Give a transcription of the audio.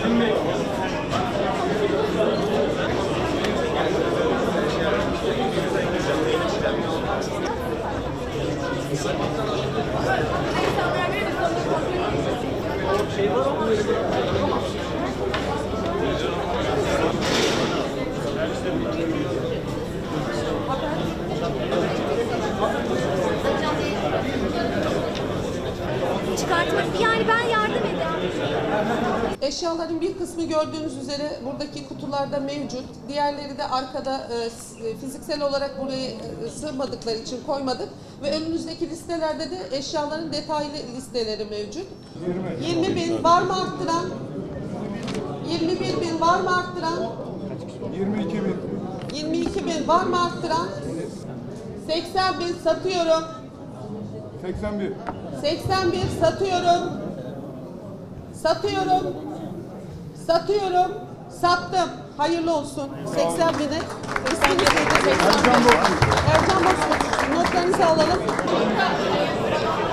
Çıkartmak, yani ben yardım edeyim. Eşyaların bir kısmı gördüğünüz üzere buradaki kutularda mevcut. Diğerleri de arkada fiziksel olarak buraya sığmadıkları için koymadık. Ve önünüzdeki listelerde de eşyaların detaylı listeleri mevcut. 20.000 var mı arttıran? 21.000 var mı arttıran? 22.000. 22.000 var mı arttıran? 80.000 satıyorum. 81. 81 satıyorum. Satıyorum. Satıyorum. Sattım. Hayırlı olsun. 80.000'e. Ercan Bozkurt. Notlarınızı alalım.